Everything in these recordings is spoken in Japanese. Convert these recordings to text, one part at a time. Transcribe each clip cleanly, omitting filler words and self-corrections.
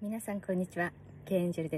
皆さんこんにちは、ケイエンジェルです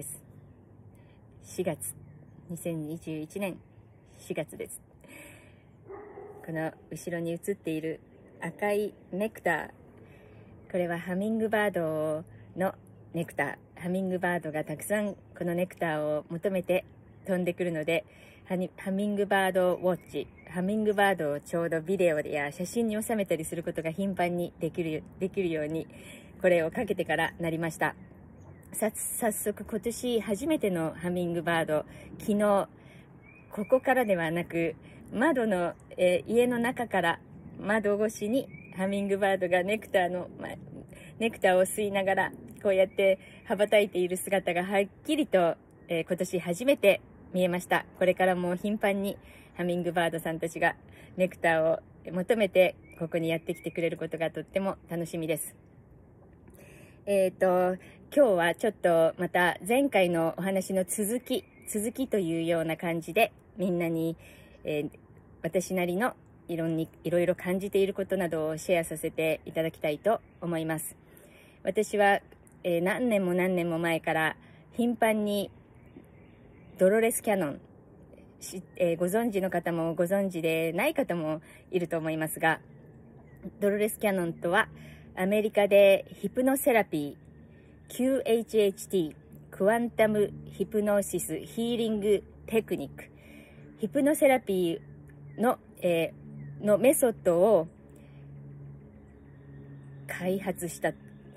。2021年4月です。この後ろに映っている赤いネクター、これはハミングバードのネクター。ハミングバードがたくさんこのネクターを求めて飛んでくるので、ハミングバードウォッチ、ハミングバードをちょうどビデオや写真に収めたりすることが頻繁にできるように、これをかけてからなりました。早速今年初めてのハミングバード、昨日ここからではなく窓の、家の中から窓越しにハミングバードがネクターを吸いながらこうやって羽ばたいている姿がはっきりと、今年初めて見えました。これからも頻繁にハミングバードさんたちがネクターを求めてここにやってきてくれることがとっても楽しみです。今日はちょっとまた前回のお話の続きというような感じでみんなに、私なりのいろいろ感じていることなどをシェアさせていただきたいと思います。私は、何年も前から頻繁にドロレス・キャノン、ご存知の方もご存知でない方もいると思いますが、ドロレス・キャノンとはアメリカでヒプノセラピー、QHHT、クアンタムヒプノシスヒーリングテクニック、ヒプノセラピーの、メソッドを開発した、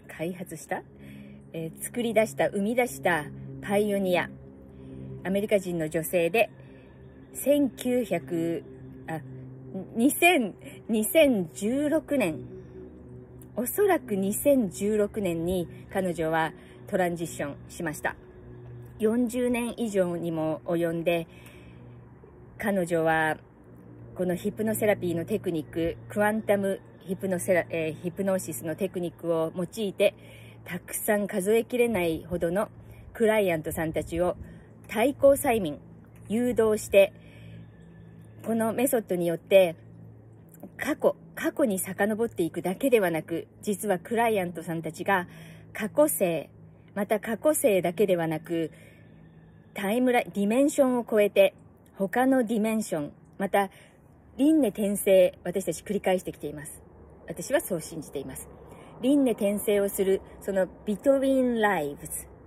作り出した、生み出したパイオニア、アメリカ人の女性で、2016年、おそらく2016年に彼女はトランジションしました。40年以上にも及んで、彼女はこのヒプノセラピーのテクニック、クアンタムヒプノシスのテクニックを用いて、たくさん数えきれないほどのクライアントさんたちを対抗催眠、誘導して、このメソッドによって過去に遡っていくだけではなく、実はクライアントさんたちが過去世だけではなく、ディメンションを超えて他のディメンション、また輪廻転生、私たち繰り返してきています。私はそう信じています。輪廻転生をする、そのbetween life、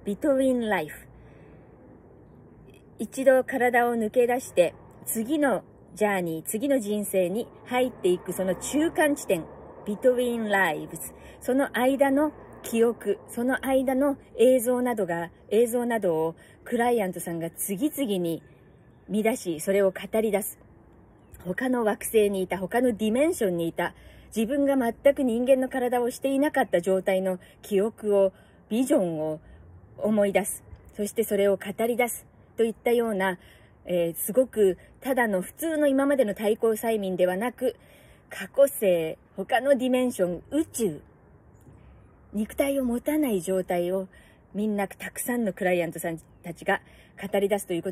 一度体を抜け出して次のジャーニー、次の人生に入っていくその中間地点、between lives、その間の記憶、その間の映像などをクライアントさんが次々に見出し、それを語り出す。他の惑星にいた、他のディメンションにいた、自分が全く人間の体をしていなかった状態の記憶を、ビジョンを思い出す。そしてそれを語り出すといったような、すごくただの普通の今までの対抗催眠ではなく、過去世、他のディメンション、宇宙、肉体を持たない状態をみんなたくさんのクライアントさんたちが語り出した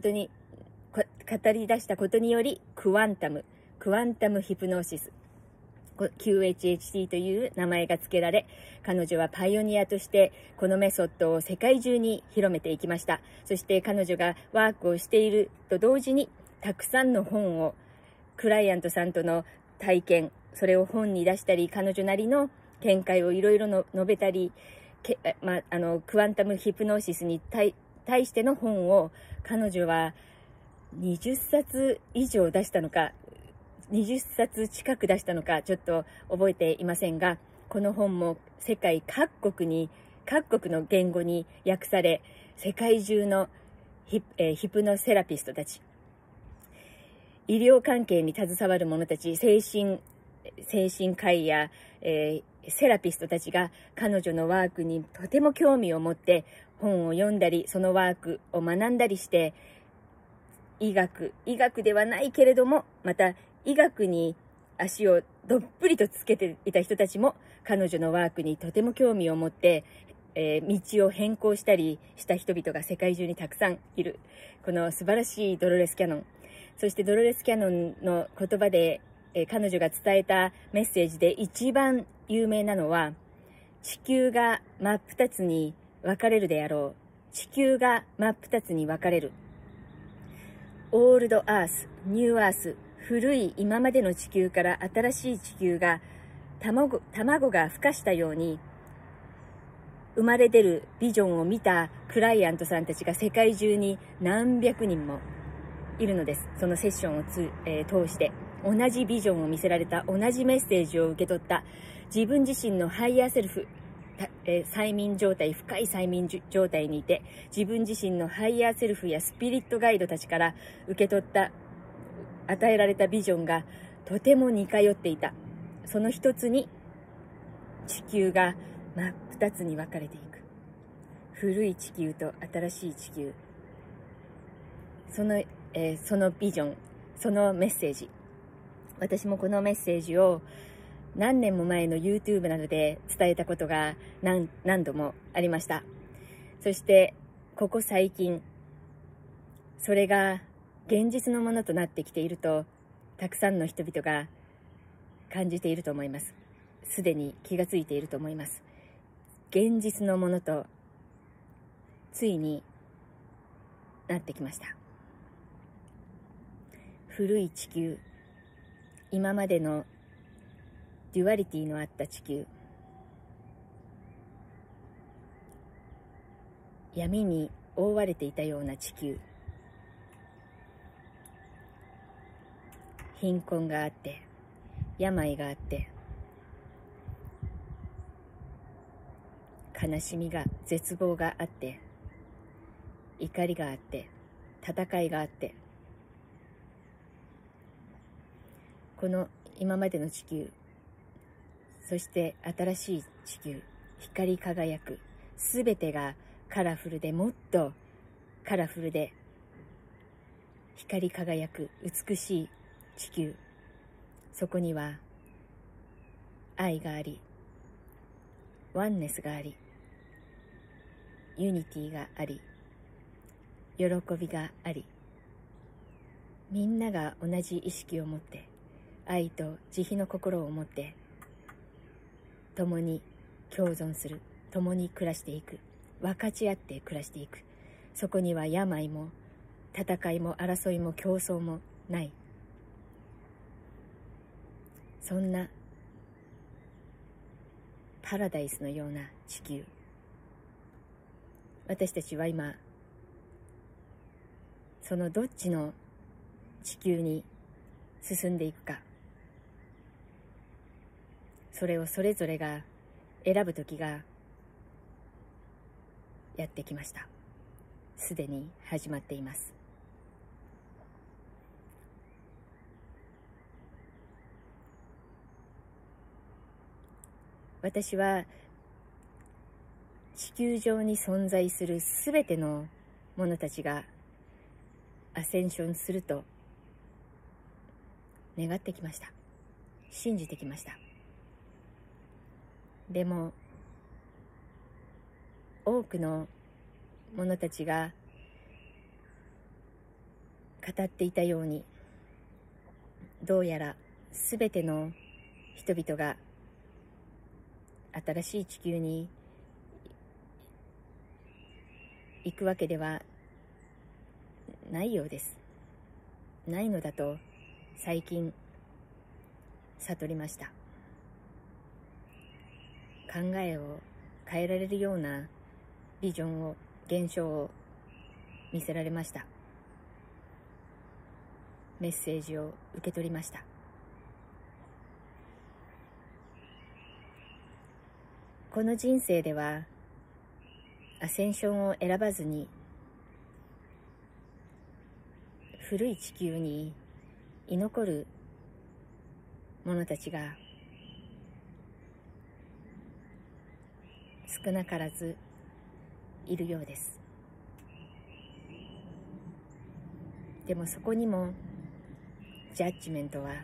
ことにより、クアンタムヒプノシス、QHHT という名前が付けられ、彼女はパイオニアとしてこのメソッドを世界中に広めていきました。そして彼女がワークをしていると同時に、たくさんの本を、クライアントさんとの体験、それを本に出したり、彼女なりの見解をいろいろ述べたり、クアンタムヒプノシスに対しての本を彼女は20冊以上出したのか、20冊近く出したのかちょっと覚えていませんが、この本も世界各国の言語に訳され、世界中のヒプノセラピストたち、医療関係に携わる者たち、精神科医や、セラピストたちが彼女のワークにとても興味を持って本を読んだり、そのワークを学んだりして、医学ではないけれども、また医学に足をどっぷりとつけていた人たちも彼女のワークにとても興味を持って、道を変更したりした人々が世界中にたくさんいる。この素晴らしいドロレス・キャノン。そしてドロレス・キャノンの言葉で、彼女が伝えたメッセージで一番有名なのは、地球が真っ二つに分かれるであろう。地球が真っ二つに分かれる。オールドアース、ニューアース、古い今までの地球から新しい地球が卵が孵化したように生まれ出るビジョンを見たクライアントさんたちが世界中に何百人もいるのです。そのセッションを通して同じビジョンを見せられた、同じメッセージを受け取った、自分自身のハイヤーセルフ、催眠状態、深い催眠状態にいて、自分自身のハイヤーセルフやスピリットガイドたちから受け取った、与えられたビジョンがとても似通っていた。その一つに地球が真っ二つに分かれていく。古い地球と新しい地球。そのビジョン、そのメッセージ。私もこのメッセージを何年も前の YouTube などで伝えたことが何度もありました。そしてここ最近、それが現実のものとなってきていると、たくさんの人々が感じていると思います。すでに気がついていると思います。現実のものとついになってきました。古い地球、今までのデュアリティのあった地球、闇に覆われていたような地球、貧困があって、病があって、悲しみが、絶望があって、怒りがあって、戦いがあって、この今までの地球、そして新しい地球、光り輝く、すべてがカラフルで、もっとカラフルで光り輝く美しい地球。そこには愛があり、ワンネスがあり、ユニティがあり、喜びがあり、みんなが同じ意識を持って、愛と慈悲の心を持って共に共存する、共に暮らしていく、分かち合って暮らしていく。そこには病も戦いも争いも競争もない。そんなパラダイスのような地球。私たちは今そのどっちの地球に進んでいくか、それをそれぞれが選ぶ時がやってきました。すでに始まっています。私は地球上に存在するすべてのものたちがアセンションすると願ってきました。信じてきました。でも多くの者たちが語っていたように、どうやらすべての人々が新しい地球に行くわけではないようです。ないのだと最近悟りました。考えを変えられるようなビジョンを、現象を見せられました。メッセージを受け取りました。この人生ではアセンションを選ばずに古い地球に居残る者たちが少なからずいるようです。でもそこにもジャッジメントは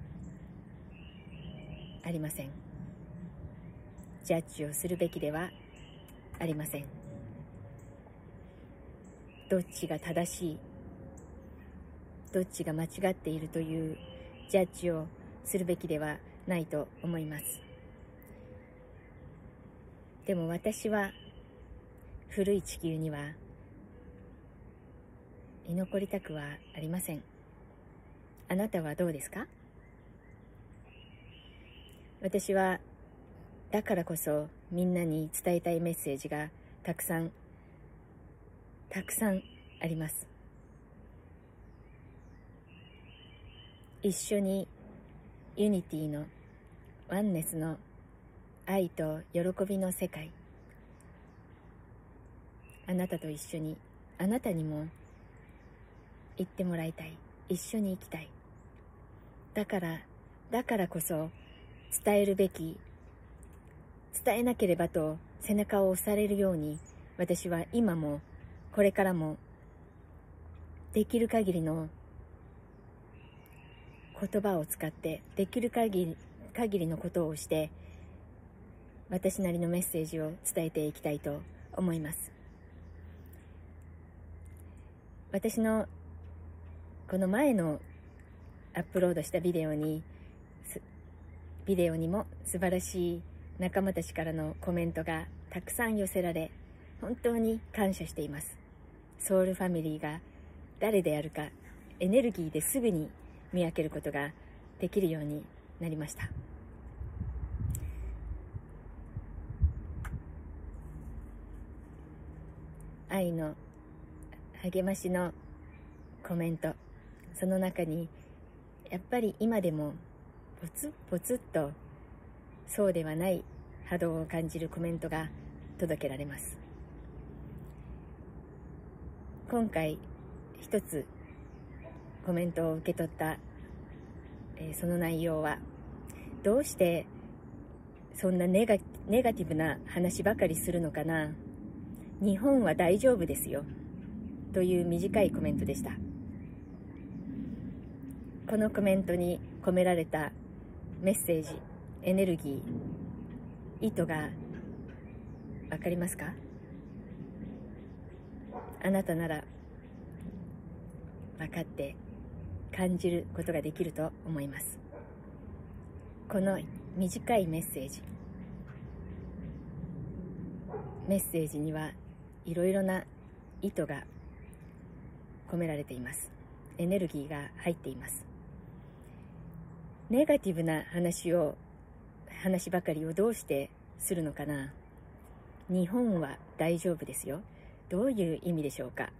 ありません。ジャッジをするべきではありません。どっちが正しい、どっちが間違っているというジャッジをするべきではないと思います。でも私は古い地球には居残りたくはありません。あなたはどうですか？私はだからこそみんなに伝えたいメッセージがたくさんあります。一緒にユニティのワンネスの愛と喜びの世界、あなたと一緒に、あなたにも行ってもらいたい。一緒に行きたい。だからこそ伝えるべき、伝えなければと背中を押されるように、私は今もこれからもできる限りの言葉を使って、できる限りのことをして、私なりのメッセージを伝えていきたいと思います。私のこの前のアップロードしたビデオにも素晴らしい仲間たちからのコメントがたくさん寄せられ、本当に感謝しています。ソウルファミリーが誰であるか、エネルギーですぐに見分けることができるようになりました。愛の励ましのコメント、その中にやっぱり今でもポツっとそうではない波動を感じるコメントが届けられます。今回一つコメントを受け取った、その内容は、どうしてそんなネガティブな話ばかりするのかな、日本は大丈夫ですよという短いコメントでした。このコメントに込められたメッセージ、エネルギー、意図がわかりますか？あなたなら分かって感じることができると思います。この短いメッセージにはいろいろな意図が込められています。エネルギーが入っています。ネガティブな話ばかりをどうしてするのかな。日本は大丈夫ですよ。どういう意味でしょうか。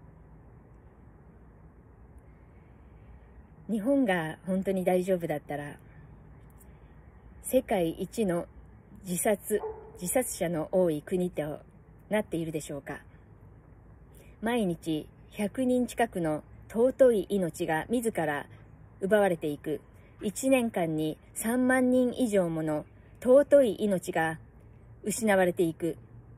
日本が本当に大丈夫だったら、世界一の自殺者の多い国となっているでしょうか。毎日100人近くの尊い命が自ら奪われていく。1年間に3万人以上もの尊い命が失われていく。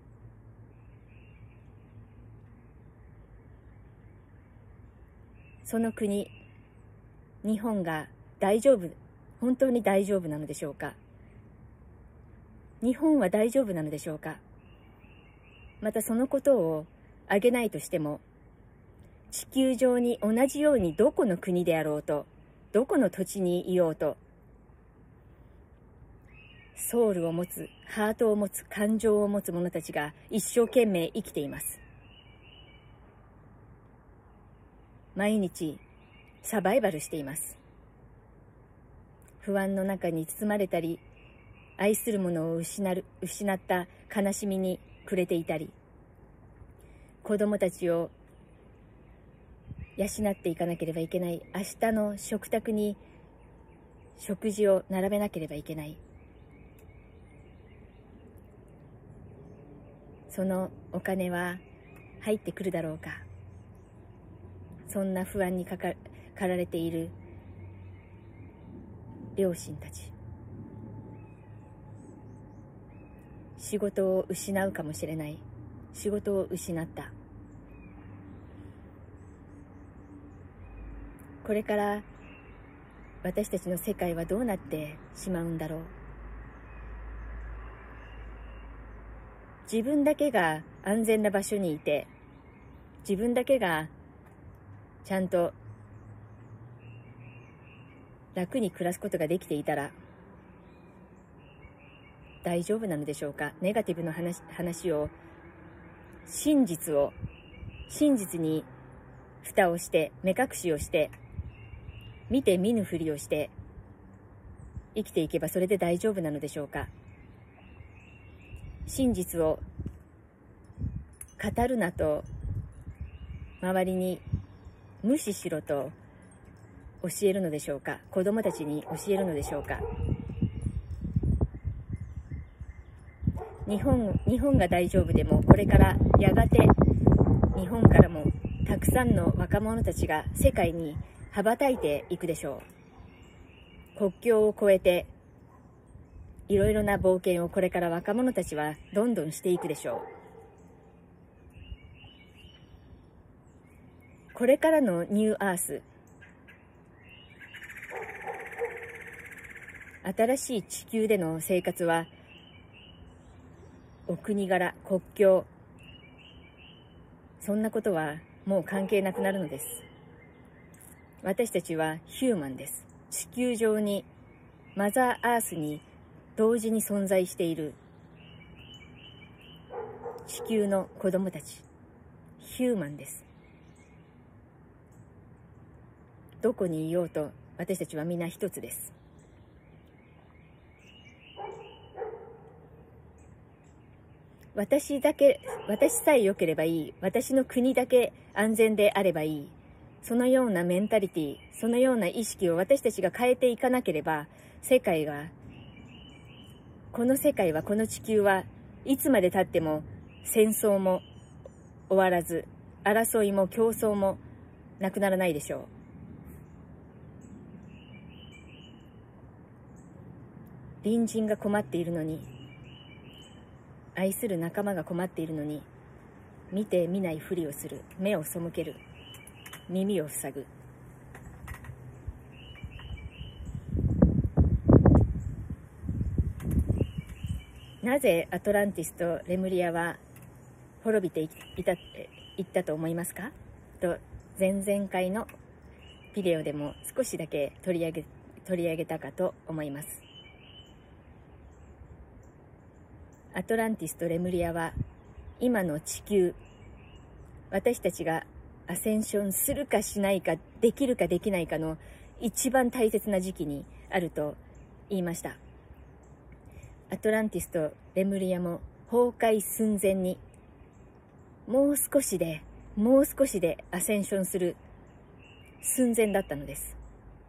その国、日本が本当に大丈夫なのでしょうか。日本は大丈夫なのでしょうか。またそのことを挙げないとしても、地球上に同じようにどこの国であろうと、どこの土地にいようと、ソウルを持つ、ハートを持つ、感情を持つ者たちが一生懸命生きています。毎日サバイバルしています。不安の中に包まれたり、愛するものを失った悲しみに暮れていたり、子供たちを養っていかなければいけない。明日の食卓に食事を並べなければいけない。そのお金は入ってくるだろうか。そんな不安に駆られている両親たち。仕事を失うかもしれない。仕事を失った。これから私たちの世界はどうなってしまうんだろう。自分だけが安全な場所にいて、自分だけがちゃんと楽に暮らすことができていたら大丈夫なのでしょうか。ネガティブな話を真実に蓋をして、目隠しをして、見て見ぬふりをして生きていけばそれで大丈夫なのでしょうか。真実を語るなと周りに無視しろと教えるのでしょうか。子供たちに教えるのでしょうか。日本が大丈夫でも、これからやがて日本からもたくさんの若者たちが世界に羽ばたいていくでしょう。国境を越えていろいろな冒険をこれから若者たちはどんどんしていくでしょう。これからのニューアース、新しい地球での生活は、お国柄、国境、そんなことはもう関係なくなるのです。私たちはヒューマンです。地球上に、マザーアースに同時に存在している地球の子供たち、ヒューマンです。どこにいようと私たちはみんな一つです。私さえ良ければいい。私の国だけ安全であればいい。そのようなメンタリティ、そのような意識を私たちが変えていかなければ、この世界は、この地球はいつまで経っても戦争も終わらず、争いも競争もなくならないでしょう。隣人が困っているのに、愛する仲間が困っているのに、見て見ないふりをする、目を背ける、耳を塞ぐ。なぜアトランティスとレムリアは滅びていったと思いますかと、前々回のビデオでも少しだけ取り上げたかと思います。アトランティスとレムリアは今の地球、私たちがアセンションするかしないか、できるかできないかの一番大切な時期にあると言いました。アトランティスとレムリアも崩壊寸前に、もう少しでアセンションする寸前だったのです。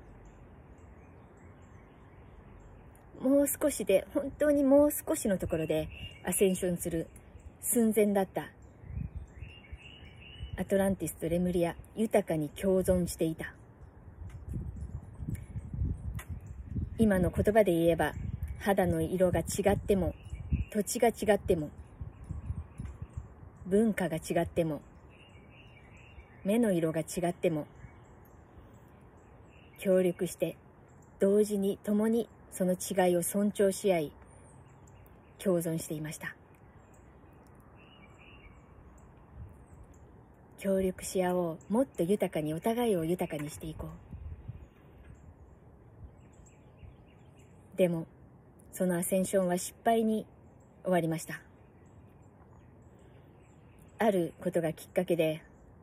もう少しで、本当にもう少しのところでアセンションする寸前だったアトランティスとレムリア、豊かに共存していた。今の言葉で言えば、肌の色が違っても、土地が違っても、文化が違っても、目の色が違っても、協力して同時に共にその違いを尊重し合い、共存していました。協力し合おう。もっと豊かに、お互いを豊かにしていこう。でもそのアセンションは失敗に終わりました。あることがきっかけで、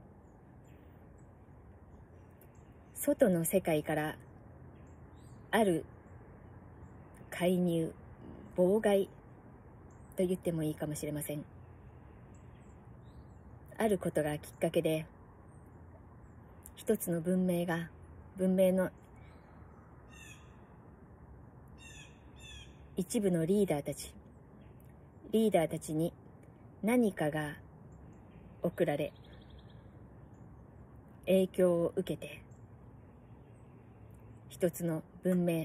外の世界からある介入、妨害と言ってもいいかもしれません。あることがきっかけで、一つの文明の一部のリーダーたちに何かが送られ、影響を受けて、一つの文明、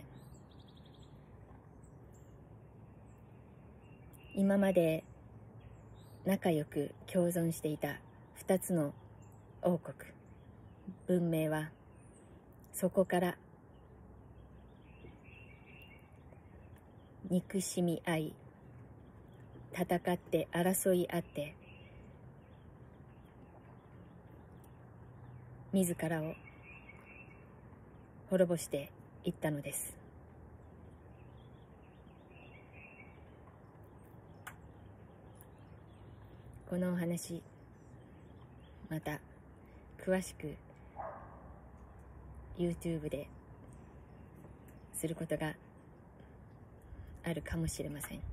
今まで仲良く共存していた二つの王国、文明はそこから憎しみ合い、戦って争い合って、自らを滅ぼしていったのです。 このお話また詳しく YouTube ですることがあるかもしれません。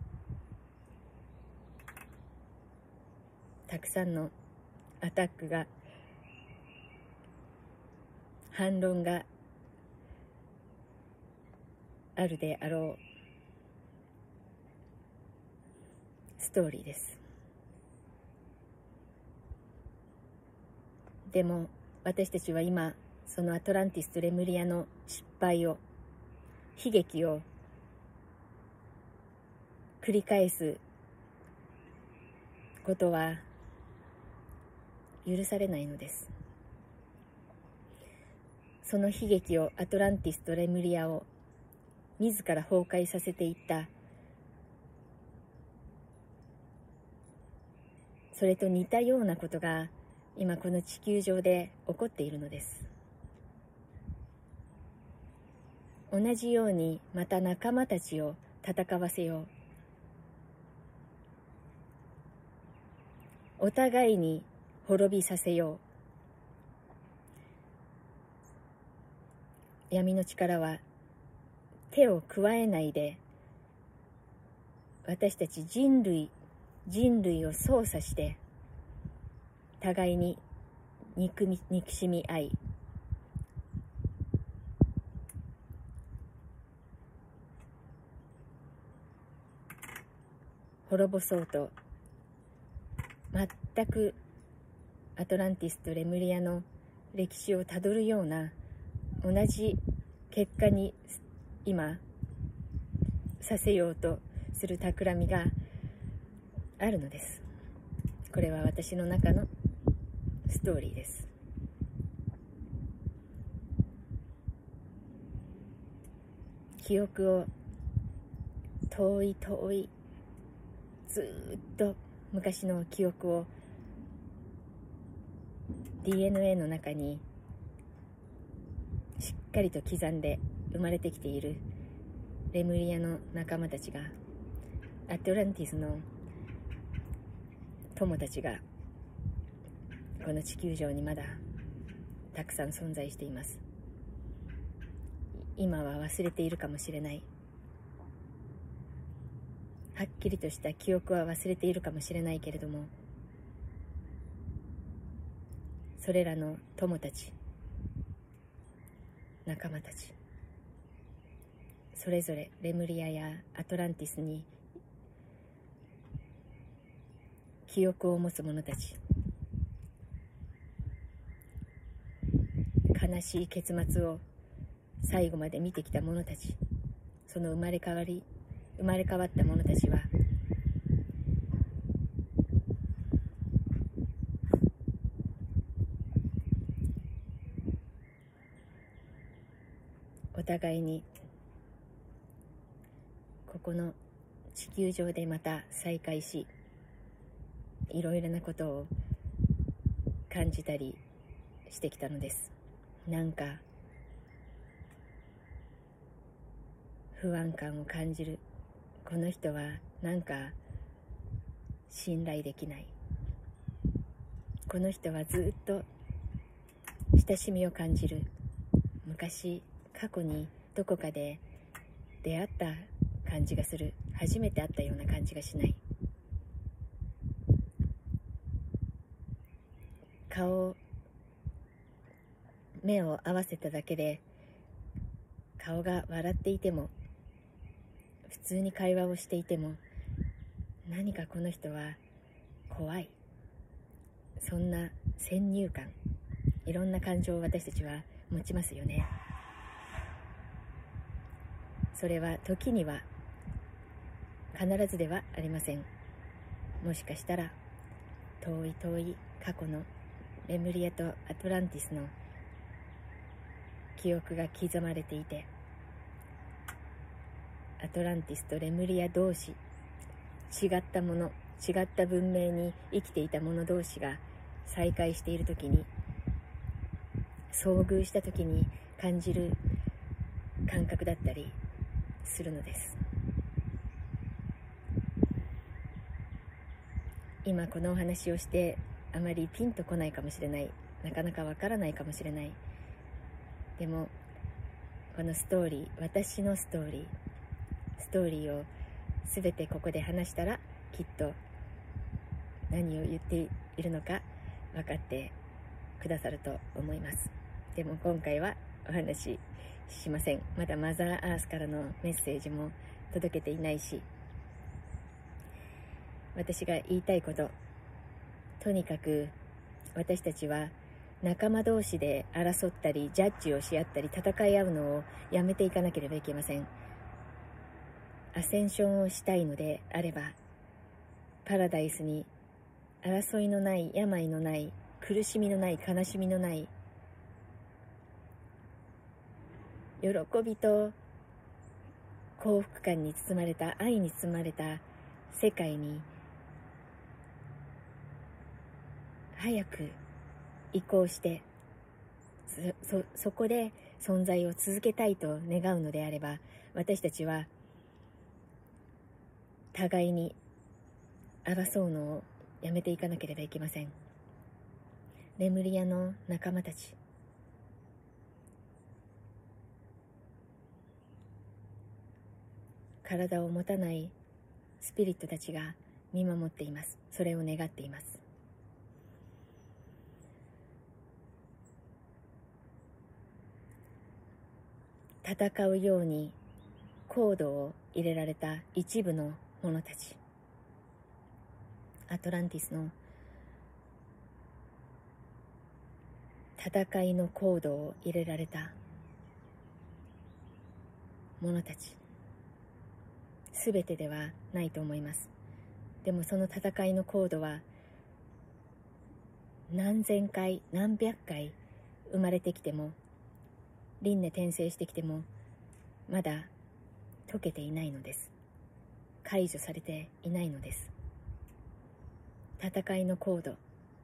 たくさんのアタックが、反論があるであろうストーリーです。でも私たちは今そのアトランティスとレムリアの失敗を、悲劇を繰り返すことは許されないのです。その悲劇を、アトランティスとレムリアを自ら崩壊させていった、それと似たようなことが今この地球上で起こっているのです。同じようにまた仲間たちを戦わせよう。お互いに滅びさせよう。闇の力は手を加えないで、私たち人類を操作して、互いに憎しみ合い、滅ぼそうと、全くアトランティスとレムリアの歴史をたどるような同じ結果に今させようとする企みがあるのです。これは私の中のストーリーです。記憶を遠いずっと昔の記憶を DNA の中にしっかりと刻んで生まれてきているレムリアの仲間たちが、アトランティスの友たちがこの地球上にまだたくさん存在しています。今は忘れているかもしれない。はっきりとした記憶は忘れているかもしれないけれども、それらの友たち、仲間たち、それぞれレムリアやアトランティスに記憶を持つ者たち、悲しい結末を最後まで見てきた者たち、その生まれ変わった者たちは、お互いにここの地球上でまた再会し、いろいろなことを感じたりしてきたのです。なんか不安感を感じる。この人はなんか信頼できない。この人はずっと親しみを感じる。昔過去にどこかで出会った感じがする。初めて会ったような感じがしない。目を合わせただけで顔が笑っていても、普通に会話をしていても、何かこの人は怖い、そんな先入観、いろんな感情を私たちは持ちますよね。それは時には必ずではありません。もしかしたら遠い過去のレムリアとアトランティスの記憶が刻まれていて、アトランティスとレムリア同士、違ったもの、違った文明に生きていた者同士が再会しているときに、遭遇したときに感じる感覚だったりするのです。 今このお話をしてあまりピンとこないかもしれない、なかなかわからないかもしれない。でもこのストーリー、私のストーリーを全てここで話したら、きっと何を言っているのか分かってくださると思います。でも今回はお話ししません。まだマザーアースからのメッセージも届けていないし、私が言いたいこと、とにかく私たちは仲間同士で争ったりジャッジをし合ったり戦い合うのをやめていかなければいけません。アセンションをしたいのであれば、パラダイスに争いのない、病のない、苦しみのない、悲しみのない、喜びと幸福感に包まれた、愛に包まれた世界に早く移行して、そこで存在を続けたいと願うのであれば、私たちは互いに争うのをやめていかなければいけません。レムリアの仲間たち、体を持たないスピリットたちが見守っています。それを願っています。戦うようにコードを入れられた一部の者たち、アトランティスの戦いのコードを入れられた者たち、すべてではないと思います。でもその戦いのコードは何千回何百回生まれてきても、輪廻転生してきてもまだ解けていないのです。解除されていないのです。戦いのコード、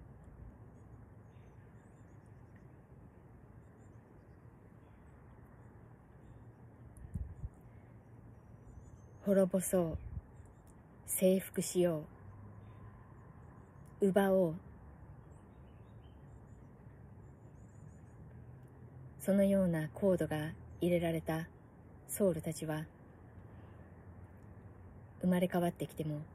滅ぼそう、征服しよう、奪おう、そのようなコードが入れられたソウルたちは、生まれ変わってきても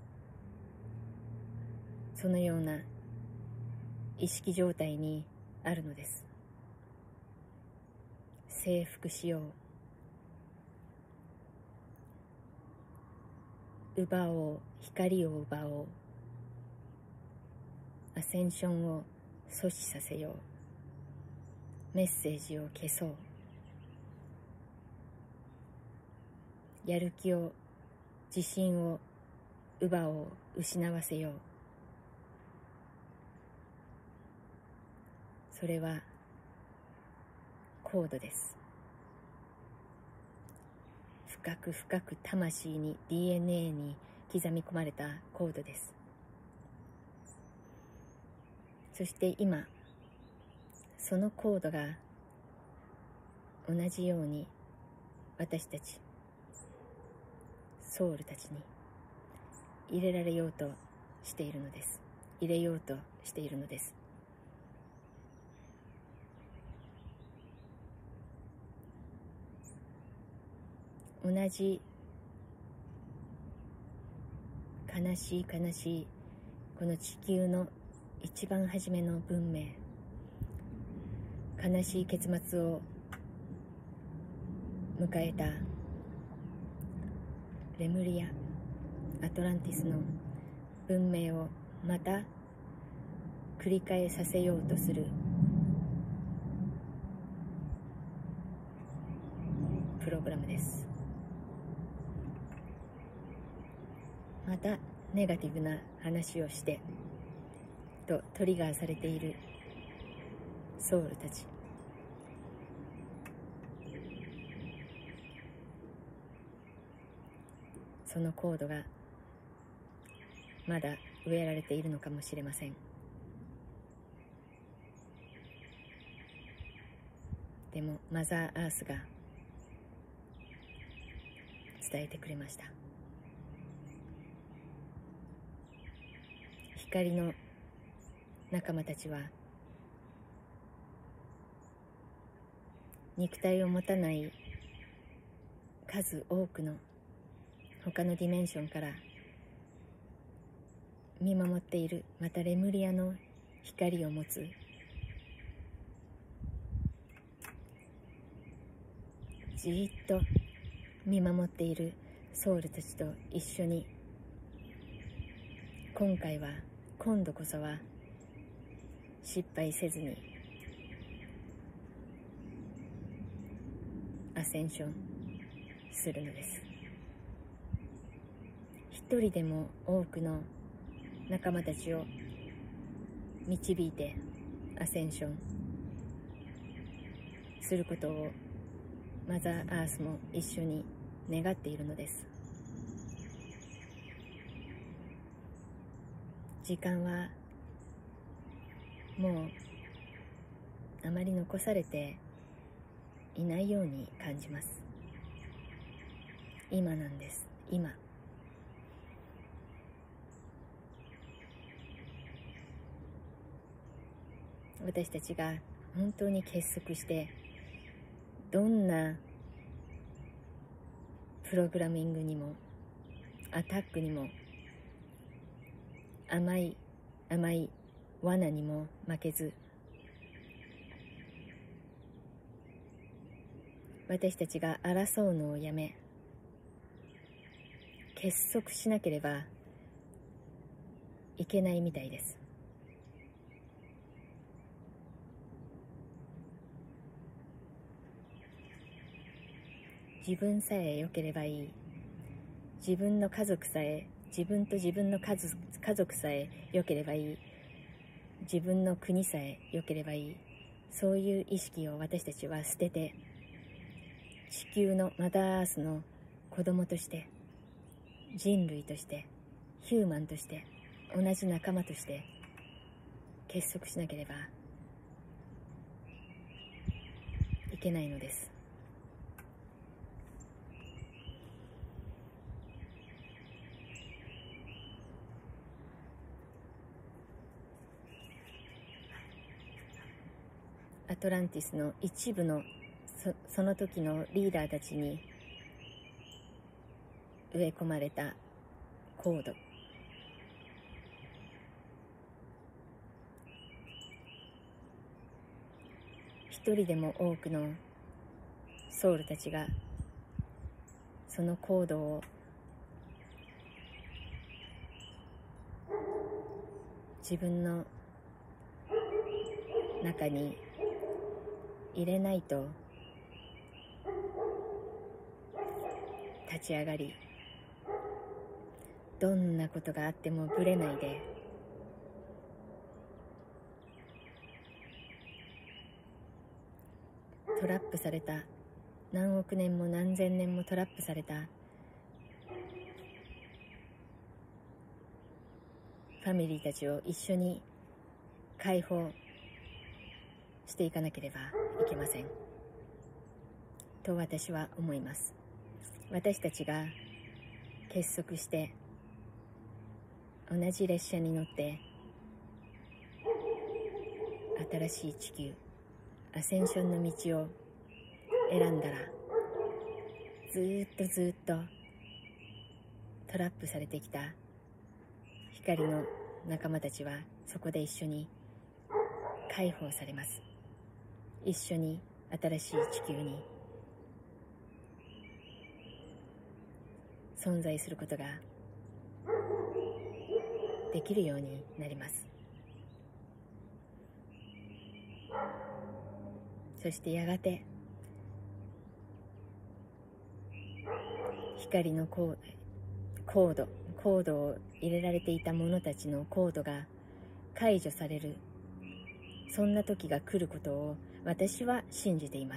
そのような意識状態にあるのです。征服しよう、奪おう、光を奪おう、アセンションを阻止させよう、メッセージを消そう、やる気を、自信を奪おう、失わせよう。それはコードです。深く深く魂に、 DNA に刻み込まれたコードです。そして今そのコードが同じように私たちソウルたちに入れられようとしているのです。入れようとしているのです。同じ悲しい悲しいこの地球の一番初めの文明、悲しい結末を迎えたレムリア、アトランティスの文明をまた繰り返させようとするプログラムです。またネガティブな話をしてとトリガーされているソウルたち、そのコードがまだ植えられているのかもしれません。でもマザーアースが伝えてくれました。 光の仲間たちは肉体を持たない数多くの他のディメンションから見守っている、またレムリアの光を持つじーっと見守っているソウルたちと一緒に、今度こそは失敗せずにアセンションするのです。一人でも多くの仲間たちを導いてアセンションすることをマザーアースも一緒に願っているのです。時間はもうあまり残されていないように感じます。今なんです。今。私たちが本当に結束して、どんなプログラミングにもアタックにも甘い罠にも負けず、私たちが争うのをやめ、結束しなければいけないみたいです。自分さえ良ければいい。自分の家族さえ、自分と自分の家族さえ良ければいい。自分の国さえ良ければいい。そういう意識を私たちは捨てて、地球のマザーアースの子供として、人類として、ヒューマンとして、同じ仲間として結束しなければいけないのです。アトランティスの一部のその時のリーダーたちに植え込まれたコード、一人でも多くのソウルたちがそのコードを自分の中に入れないと立ち上がり、どんなことがあってもぶれないで、トラップされた、何億年も何千年もトラップされたファミリーたちを一緒に解放していかなければいけませんと私は思います。私たちが結束して同じ列車に乗って新しい地球、アセンションの道を選んだら、ずっとトラップされてきた光の仲間たちはそこで一緒に解放されます。一緒に新しい地球に存在することができるようになります。そしてやがて光のコードを入れられていた者たちのコードが解除される、そんな時が来ることを私は信じています。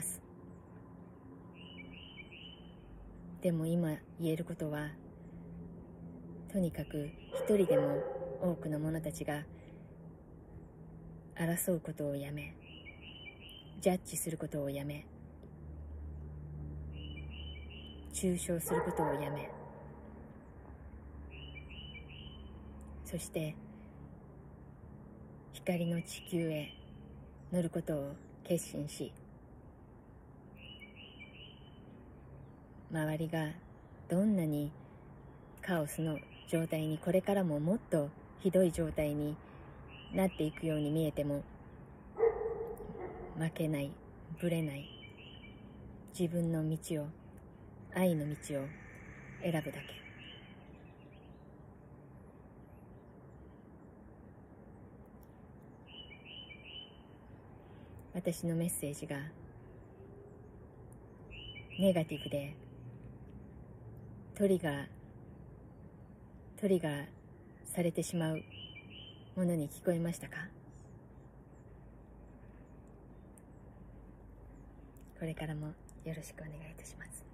でも今言えることは、とにかく一人でも多くの者たちが争うことをやめ、ジャッジすることをやめ、中傷することをやめ、そして光の地球へ乗ることを決心し、周りがどんなにカオスの状態に、これからももっとひどい状態になっていくように見えても、負けない、ぶれない、自分の道を、愛の道を選ぶだけ。私のメッセージがネガティブでトリガーされてしまうものに聞こえましたか？これからもよろしくお願いいたします。